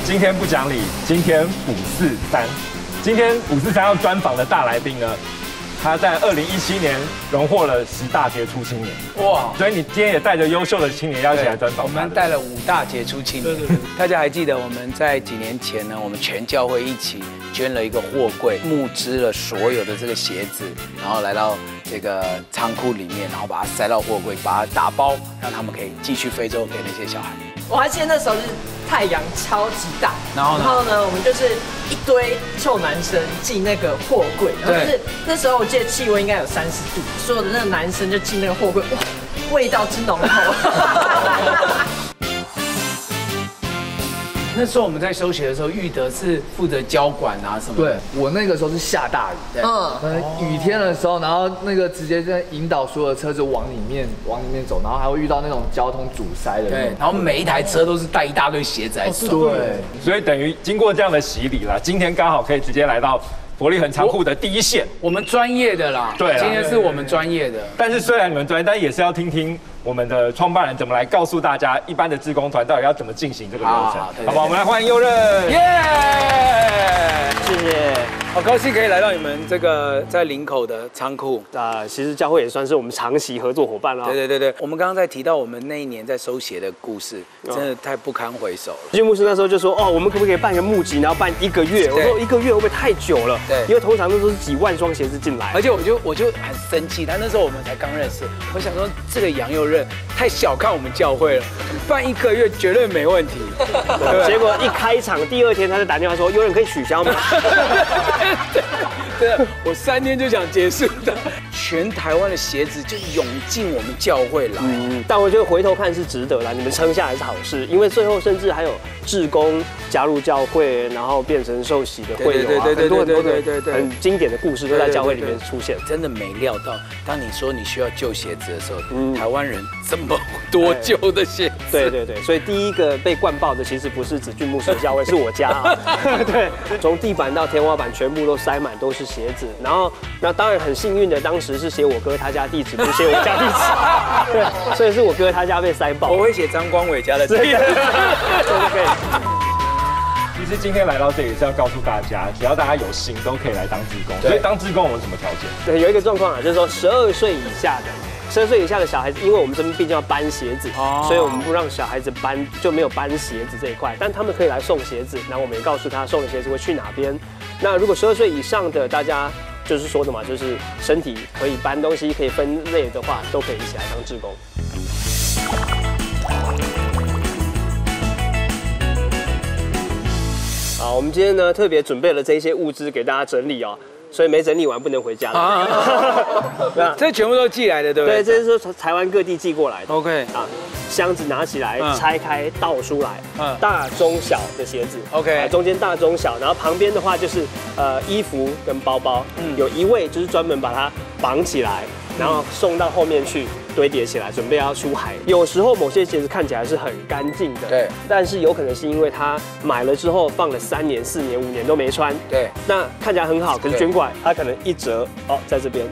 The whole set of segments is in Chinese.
今天不讲理，今天543。今天543要专访的大来宾呢，他在2017年荣获了10大杰出青年。哇！所以你今天也带着优秀的青年要一起来专访。 我们带了5大杰出青年。对。大家还记得我们在几年前呢，我们全教会一起捐了一个货柜，募资了所有的这个鞋子，然后来到这个仓库里面，然后把它塞到货柜，把它打包，让他们可以寄去非洲给那些小孩。 我还记得那时候是太阳超级大， 然后呢，我们就是一堆臭男生进那个货柜，然后就是那时候我记得气温应该有30度，所有的那个男生就进那个货柜，哇，味道之浓厚。 那时候我们在收鞋的时候，玉德是负责交管啊什么。 对，我那个时候是下大雨，雨天的时候，然后那个直接在引导所有的车子往里面走，然后还会遇到那种交通阻塞的。 对，然后每一台车都是带一大堆鞋子来送。 对， 所以等于经过这样的洗礼啦，今天刚好可以直接来到伯利恒仓库的第一线。 我们专业的啦，对，今天是我们专业的。 但是虽然你们专业，但也是要听听我们的创办人怎么来告诉大家，一般的志工团到底要怎么进行这个流程，好不好？我们来欢迎佑任。 耶！ 谢谢。 好高兴可以来到你们这个在林口的仓库。 其实教会也算是我们长期合作伙伴啦。 对，我们刚刚在提到我们那一年在收鞋的故事，真的太不堪回首了。 君牧师那时候就说，我们可不可以办个募集，然后办1个月？我说1个月会不会太久了？对，因为通常都是几万双鞋子进来， 而且我就很生气，他那时候我们才刚认识，我想说这个杨佑任太小看我们教会了，办1个月绝对没问题。 结果一开场第2天他就打电话说，佑任可以取消吗？ 对，我3天就想结束的。全台湾的鞋子就涌进我们教会来， 但我觉得回头看是值得啦，你们撑下来是好事，因为最后甚至还有志工加入教会，然后变成受洗的会友啊，很多的很经典的故事都在教会里面出现。 真的没料到，当你说你需要旧鞋子的时候，台湾人这么多旧的鞋子。 对，所以第一个被灌爆的其实不是子俊牧师的教会，是我家啊。对，从地板到天花板全部都塞满都是鞋子，然后那当然很幸运的，当时是写我哥他家地址，不是写我家地址。对，所以是我哥他家被塞爆。 我会写张光伟家的地址。 对。 其实今天来到这里是要告诉大家，只要大家有心，都可以来当志工。所以当志工我们什么条件？ 对，有一个状况啊，就是说12岁以下的小孩子，因为我们这边毕竟要搬鞋子，所以我们不让小孩子搬，就没有搬鞋子这一块。但他们可以来送鞋子，然后我们也告诉他送的鞋子会去哪边。那如果12岁以上的大家就是说的嘛，就是身体可以搬东西、可以分类的话，都可以一起来当志工。好，我们今天呢特别准备了这些物资给大家整理哦。所以没整理完不能回家了。 这全部都寄来的，对不对？ 对，这是从台湾各地寄过来的。 OK 啊，箱子拿起来，拆开倒出来，大中小的鞋子。 OK， 中间大中小，然后旁边的话就是衣服跟包包。有一位就是专门把它绑起来，然后送到后面去堆叠起来，准备要出海。有时候某些鞋子看起来是很干净的， 对， 但是有可能是因为他买了之后放了3年、4年、5年都没穿， 对， 那看起来很好，可是卷管它可能一折在这边。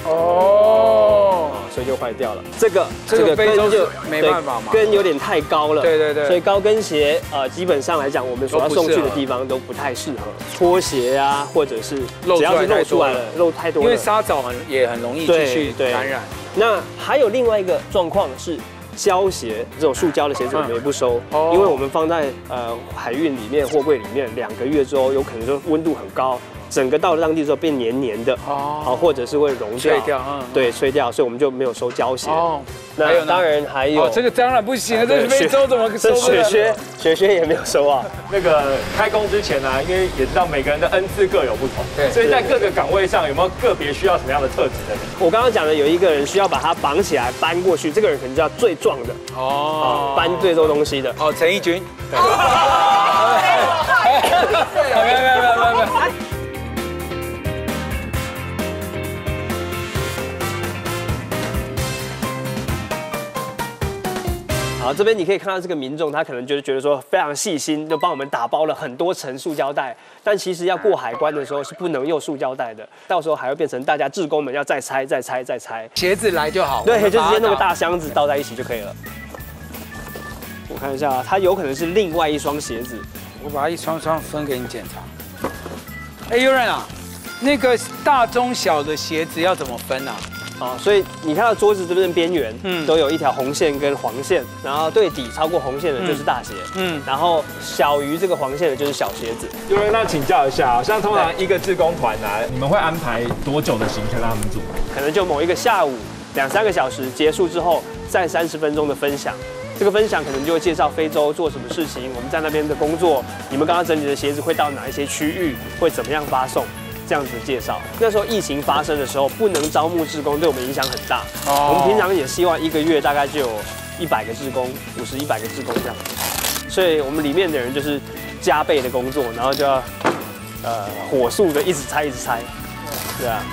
所以就坏掉了。这个非洲就没办法嘛， 跟有点太高了。对，所以高跟鞋基本上来讲，我们所要送去的地方都不太适合。拖鞋啊，或者是只要是露出来了，露太多了， 因为沙藻也很容易继续感染。 那还有另外一个状况是。胶鞋这种塑胶的鞋子我们也不收，因为我们放在海运里面、货柜里面2个月之后，有可能就温度很高，整个到了当地之后变黏黏的，或者是会溶掉，对，碎掉，所以我们就没有收胶鞋。那当然还有， 这个当然不行啊，这非洲怎么收？ 雪靴也没有收啊。 那个开工之前呢，因为也知道每个人的恩赐各有不同，对，所以在各个岗位上有没有个别需要什么样的特质的人？ 我刚刚讲的有一个人需要把它绑起来搬过去，这个人可能叫最壮的搬最多东西的。 陈义军。没有。 好，这边你可以看到这个民众，他可能就是觉得说非常细心，就帮我们打包了很多层塑胶袋，但其实要过海关的时候是不能用塑胶袋的，到时候还会变成大家志工们要再拆。 鞋子来就好， 对，就直接弄个大箱子倒在一起就可以了。我看一下，它有可能是另外一双鞋子， 我把它一双双分给你检查。哎，悠然啊，那个大中小的鞋子要怎么分啊？ 所以你看到桌子这边的边缘，都有一条红线跟黄线，然后对底超过红线的就是大鞋，然后小于这个黄线的就是小鞋子。 有人那请教一下，像通常一个志工团啊，你们会安排多久的行程让他们做？ 可能就某一个下午2-3个小时结束之后，再30分钟的分享。这个分享可能就会介绍非洲做什么事情，我们在那边的工作，你们刚刚整理的鞋子会到哪一些区域，会怎么样发送。这样子介绍，那时候疫情发生的时候，不能招募志工，对我们影响很大。我们平常也希望1个月大概就有100个志工，50、100个志工这样。所以我们里面的人就是加倍的工作，然后就要火速的一直拆，对啊。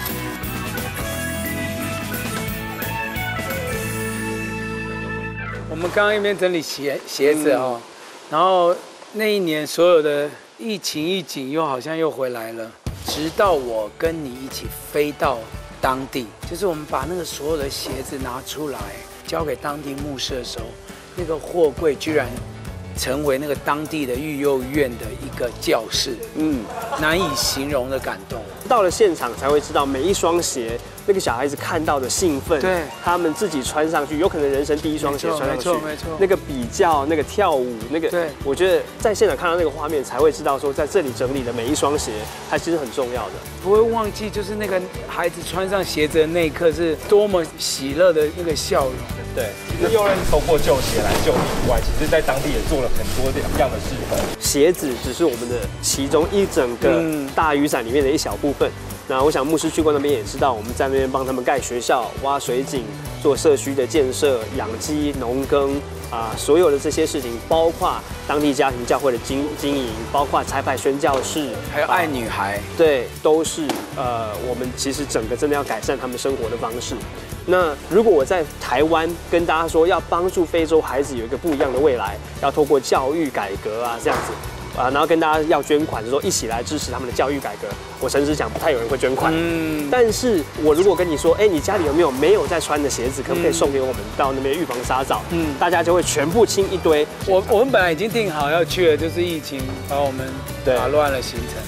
我们刚刚一边整理鞋子哦，然后那一年所有的疫情一紧，又好像又回来了。直到我跟你一起飞到当地，就是我们把那个所有的鞋子拿出来交给当地牧师的时候，那个货柜居然成为那个当地的育幼院的一个教室，难以形容的感动。 到了现场才会知道每一双鞋，那个小孩子看到的兴奋， 对， 他们自己穿上去，有可能人生第一双鞋穿上去， 没错， 那个比较，那个跳舞，那个，对，我觉得在现场看到那个画面，才会知道说，在这里整理的每一双鞋，它其实很重要的。 不会忘记，就是那个孩子穿上鞋子的那一刻，是多么喜乐的那个笑容。 对， 其实有人透过旧鞋来救你以外，其实在当地也做了很多样的事情。 鞋子只是我们的其中一整个大雨伞里面的一小部分。那我想牧师去过那边也知道，我们在那边帮他们盖学校、挖水井、做社区的建设、养鸡、农耕所有的这些事情，包括当地家庭教会的经营，包括彩排宣教室， 还有爱女孩， 对，都是我们其实整个真的要改善他们生活的方式。那如果我在台湾跟大家说要帮助非洲孩子有一个不一样的未来，要透过教育改革这样子。然后跟大家要捐款，就说一起来支持他们的教育改革。我诚实讲，不太有人会捐款。但是我如果跟你说，你家里有没有在穿的鞋子，可不可以送给我们到那边预防沙蚤？大家就会全部清一堆。 我们本来已经定好要去了，就是疫情把我们打乱了行程。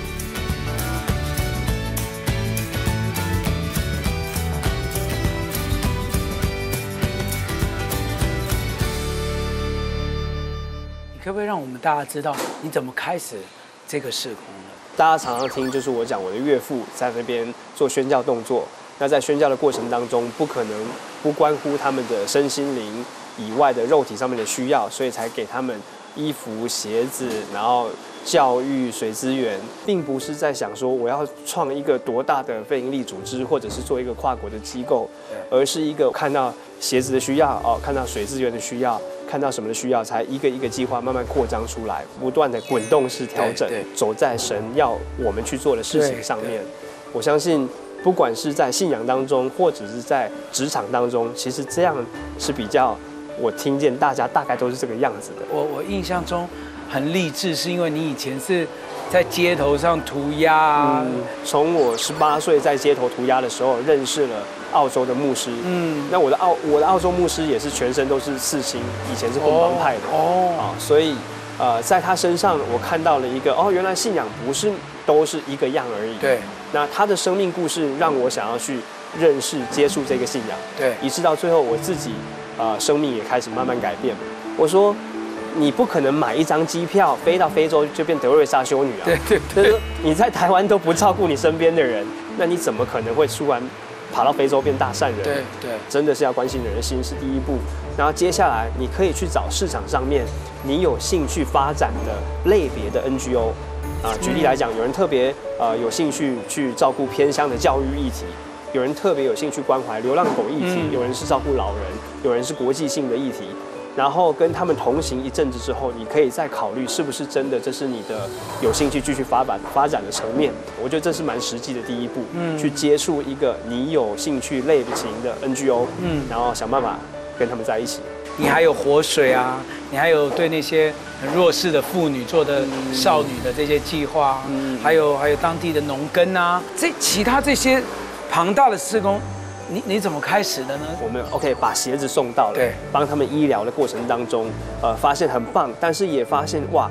可不可以让我们大家知道你怎么开始这个事工的？ 大家常常听，就是我讲我的岳父在那边做宣教动作。那在宣教的过程当中，不可能不关乎他们的身心灵以外的肉体上面的需要，所以才给他们衣服、鞋子，然后教育、水资源，并不是在想说我要创一个多大的非营利组织，或者是做一个跨国的机构，而是一个看到鞋子的需要看到水资源的需要。看到什么的需要，才一个一个计划慢慢扩张出来，不断的滚动式调整，走在神要我们去做的事情上面。我相信，不管是在信仰当中，或者是在职场当中，其实这样是比较，我听见大家大概都是这个样子的。 我印象中很励志，是因为你以前是在街头上涂鸦从我18岁在街头涂鸦的时候，认识了澳洲的牧师。那我的澳洲牧师也是全身都是刺青，以前是混帮派的所以在他身上我看到了一个原来信仰不是都是一个样而已。 对， 那他的生命故事让我想要去认识、接触这个信仰。 对， 以致到最后我自己生命也开始慢慢改变。我说，你不可能买一张机票飞到非洲就变德瑞莎修女啊！ 对， 就是你在台湾都不照顾你身边的人，那你怎么可能会突然跑到非洲变大善人？ 对， 真的是要关心人的心是第一步。然后接下来你可以去找市场上面你有兴趣发展的类别的 NGO 举例来讲，有人特别有兴趣去照顾偏乡的教育议题，有人特别有兴趣关怀流浪狗议题，有人是照顾老人，有人是国际性的议题。然后跟他们同行一阵子之后，你可以再考虑是不是真的这是你的有兴趣继续发展的层面。我觉得这是蛮实际的第一步，去接触一个你有兴趣类型的 NGO，然后想办法跟他们在一起。 你还有活水啊，你还有对那些很弱势的妇女做的少女的这些计划，还有当地的农耕啊，其他这些庞大的事工。你怎么开始的呢？我们把鞋子送到了， 对， 帮他们医疗的过程当中，发现很棒，但是也发现哇，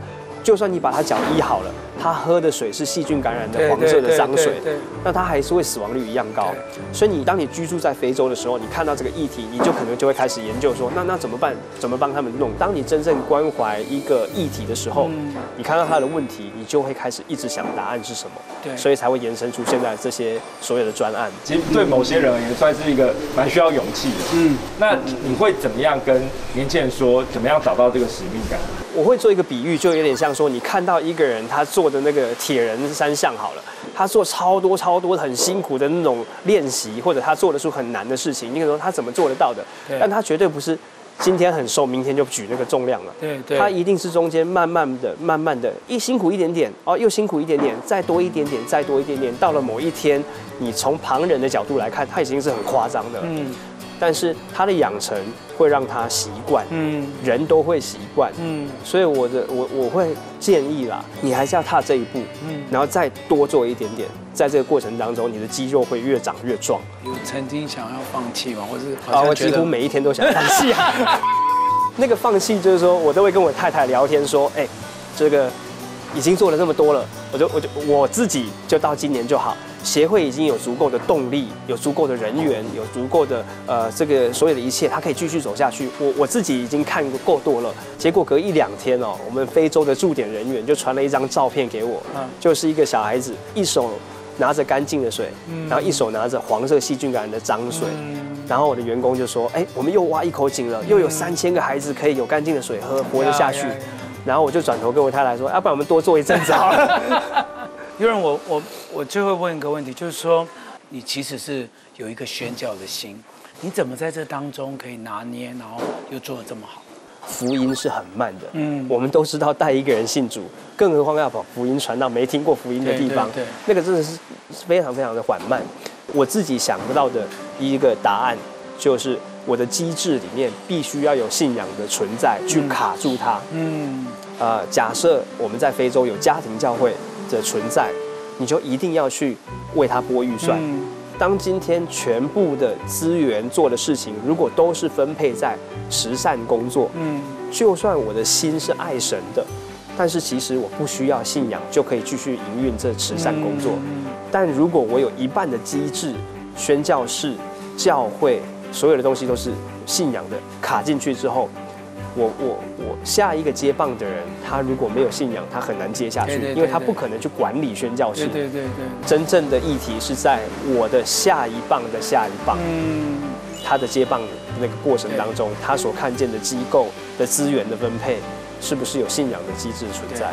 就算你把他脚医好了，他喝的水是细菌感染的黄色的脏水，那他还是会死亡率一样高。所以当你居住在非洲的时候，你看到这个议题，你就可能就会开始研究说，那怎么办？怎么帮他们弄？当你真正关怀一个议题的时候，你看到他的问题，你就会开始一直想答案是什么。对，所以才会延伸出现在这些所有的专案。 其实对某些人而言，算是一个蛮需要勇气的。那你会怎么样跟年轻人说，怎么样找到这个使命感？ 我会做一个比喻，就有点像说，你看到一个人他做的那个铁人三项好了，他做超多很辛苦的那种练习，或者他做的是很难的事情，你可能说他怎么做得到的？但他绝对不是今天很瘦，明天就举那个重量了。对，他一定是中间慢慢的，辛苦一点点，又辛苦一点点，再多一点点，再多一点点，到了某一天，你从旁人的角度来看，他已经是很夸张的了。但是他的养成会让他习惯，人都会习惯，所以我会建议啦，你还是要踏这一步，然后再多做一点点，在这个过程当中，你的肌肉会越长越壮。 有曾经想要放弃吗？或是我几乎每一天都想放弃啊。那个放弃就是说，我都会跟我太太聊天说，这个已经做了那么多了，我自己就到今年就好。协会已经有足够的动力，有足够的人员，有足够的这个所有的一切，它可以继续走下去。我自己已经看过够多了。结果隔1-2天我们非洲的驻点人员就传了一张照片给我，就是一个小孩子一手拿着干净的水，然后一手拿着黄色细菌感染的脏水。然后我的员工就说：“我们又挖一口井了，又有3000个孩子可以有干净的水喝，活得下去。”然后我就转头跟我太太说：“要不然我们多做一阵子好了。” 有人我最后问一个问题，就是说，你其实是有一个宣教的心，你怎么在这当中可以拿捏，然后又做得这么好？ 福音是很慢的，我们都知道带一个人信主，更何况要把福音传到没听过福音的地方，那个真的是非常的缓慢。我自己想不到的一个答案，就是我的机制里面必须要有信仰的存在去卡住它。假设我们在非洲有家庭教会的存在，你就一定要去为它拨预算。当今天全部的资源做的事情，如果都是分配在慈善工作，就算我的心是爱神的，但是其实我不需要信仰就可以继续营运这慈善工作。但如果我有一半的机制，宣教士、教会，所有的东西都是信仰的卡进去之后，我下一个接棒的人，他如果没有信仰，他很难接下去，因为他不可能去管理宣教士。对。真正的议题是在我的下一棒的下一棒，他的接棒的那个过程当中，他所看见的机构的资源的分配，是不是有信仰的机制存在？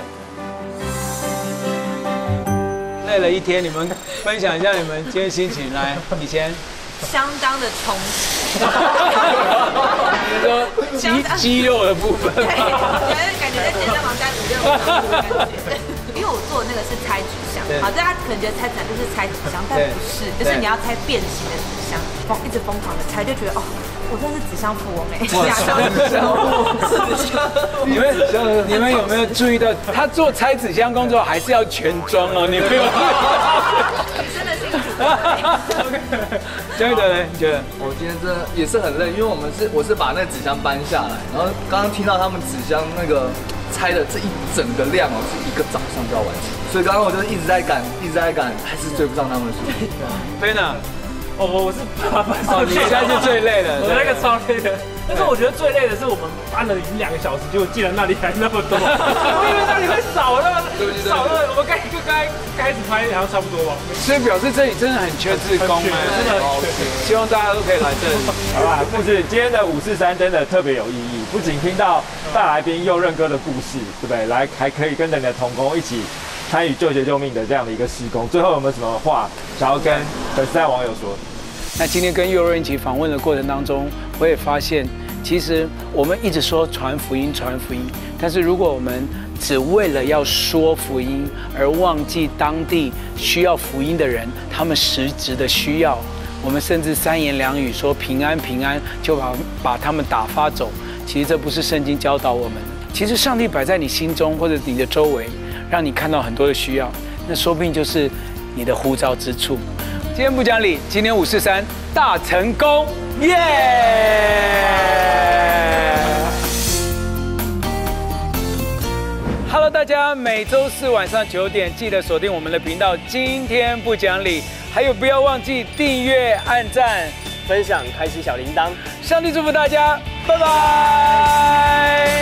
累了一天，你们分享一下你们今天心情来，以前。 相当的充实。 你说肌肉的部分， 对，感觉在健身房待5-6个小时的感觉。因为我做的那个是拆纸箱，好，大家可能觉得拆纸箱就是拆纸箱，但不是，就是你要拆变形的纸箱，一直疯狂的拆，就觉得我真的是纸箱富翁你们有没有注意到，他做拆纸箱工作还是要全装哦？你没有？ 真的辛苦。 江一德呢？你觉得？ 我今天真的也是很累，因为我是把那个纸箱搬下来，然后刚刚听到他们纸箱那个拆的这一整个量是一个早上就要完成，所以刚刚我就一直在赶，还是追不上他们的速度。 飞呢？ 我是爬搬上去， 你现在是最累的， 我那个超累的。但是我觉得最累的是我们搬了已经2个小时，结果竟然那里还那么多，我以为那里会少了，少了。我们刚开始拍好像差不多吧。 所以表示这里真的很缺志工真的。希望大家都可以来这里。 好吧，不止今天的543真的特别有意义，不仅听到大来宾佑任哥的故事，对不对？来还可以跟着你的同工一起参与救劫救命的这样的一个事工。最后有没有什么话想要跟粉丝和网友说？ 那今天跟佑任一起访问的过程当中，我也发现，其实我们一直说传福音，但是如果我们只为了要说福音而忘记当地需要福音的人，他们实质的需要，我们甚至3言2语说平安，就把他们打发走，其实这不是圣经教导我们。其实上帝摆在你心中或者你的周围，让你看到很多的需要，那说不定就是你的呼召之处。今天不讲理，今天543大成功，耶！ Hello， 大家，每周四晚上9点记得锁定我们的频道。今天不讲理，还有不要忘记订阅、按赞、 分享、开启小铃铛。 上帝祝福大家，拜拜。